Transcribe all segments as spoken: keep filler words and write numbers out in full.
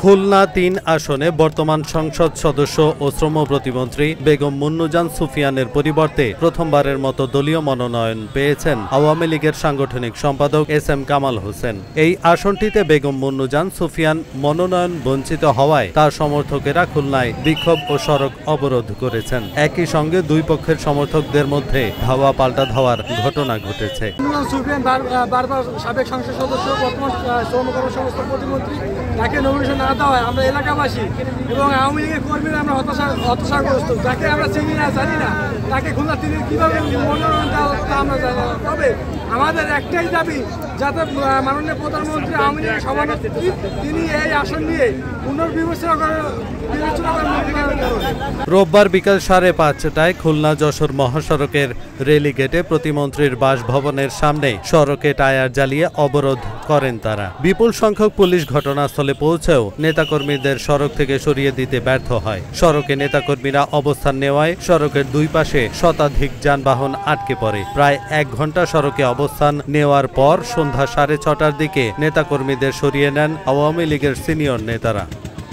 খুলনা তিন আসনে বর্তমান সংসদ সদস্য ও শ্রম প্রতিমন্ত্রী বেগম মুন্নুজান সুফিয়ানের পরিবর্তে প্রথমবারের মতো দলীয় মনোনয়ন পেয়েছেন আওয়ামী লীগের সাংগঠনিক সম্পাদক এস এম কামাল হোসেন। এই আসনটিতে বেগম মুন্নুজান সুফিয়ান মনোনয়ন বঞ্চিত হওয়ায় তার সমর্থকেরা খুলনায় বিক্ষোভ ও সড়ক অবরোধ করেছেন। একই সঙ্গে দুই পক্ষের সমর্থকদের মধ্যে ধাওয়া পাল্টা ধাওয়ার ঘটনা ঘটেছে। বারবার সাবেক সংসদ সদস্য বর্তমান শ্রম কর্মসংস্থান প্রতিমন্ত্রী তাকে নমিনেশন না দেওয়ায় আমরা এলাকাবাসী এবং আওয়ামী লীগের কর্মীরা আমরা হতাশা হতাশাগ্রস্ত। যাকে আমরা চিনি না জানি না তাকে খুলনা তিনি কীভাবে মনোনয়ন দেওয়া তা আমরা জানি না। তবে আমাদের একটাই দাবি, যাতে মাননীয় প্রধানমন্ত্রী আওয়ামী লীগের সভানেত্রী তিনি এই আসন নিয়ে পুনর্বিবেচনা করে বিবেচনা করেন। রোববার বিকাল সাড়ে পাঁচটায় খুলনা যশোর মহাসড়কের রেলিগেটে প্রতিমন্ত্রীর বাসভবনের সামনে সড়কে টায়ার জ্বালিয়ে অবরোধ করেন তারা। বিপুল সংখ্যক পুলিশ ঘটনাস্থলে পৌঁছেও নেতাকর্মীদের সড়ক থেকে সরিয়ে দিতে ব্যর্থ হয়। সড়কে নেতাকর্মীরা অবস্থান নেওয়ায় সড়কের দুই পাশে শতাধিক যানবাহন আটকে পড়ে। প্রায় এক ঘন্টা সড়কে অবস্থান নেওয়ার পর সন্ধ্যা সাড়ে ছটার দিকে নেতাকর্মীদের সরিয়ে নেন আওয়ামী লীগের সিনিয়র নেতারা।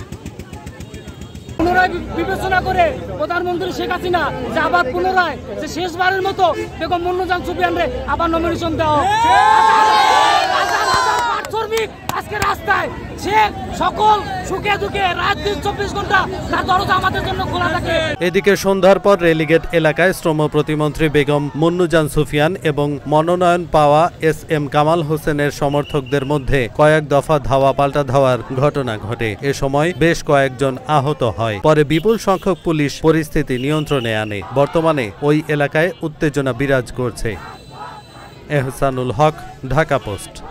পুনরায় বিবেচনা করে প্রধানমন্ত্রী শেখ হাসিনা যে আবার পুনরায় যে শেষবারের মতো বেগম মুন্নুজান সুফিয়ানরে আবার নমিনেশন দেওয়া। আজকে রাস্তায় সে সকল সুখে দুঃখে রাত দিন চব্বিশ ঘন্টা তার দরজা আমাদের জন্য খোলা থাকে। এদিকে সন্ধ্যার পর রেলিগেট এলাকায় শ্রম প্রতিমন্ত্রী বেগম মুন্নুজান সুফিয়ান এবং মনোনয়ন পাওয়া এস এম কামাল হোসেনের সমর্থকদের মধ্যে কয়েক দফা ধাওয়া পাল্টা ধাওয়ার ঘটনা ঘটে। এ সময় বেশ কয়েকজন আহত হয়। পরে বিপুল সংখ্যক পুলিশ পরিস্থিতি নিয়ন্ত্রণে আনে। বর্তমানে ওই এলাকায় উত্তেজনা বিরাজ করছে। এহসানুল হক, ঢাকা পোস্ট।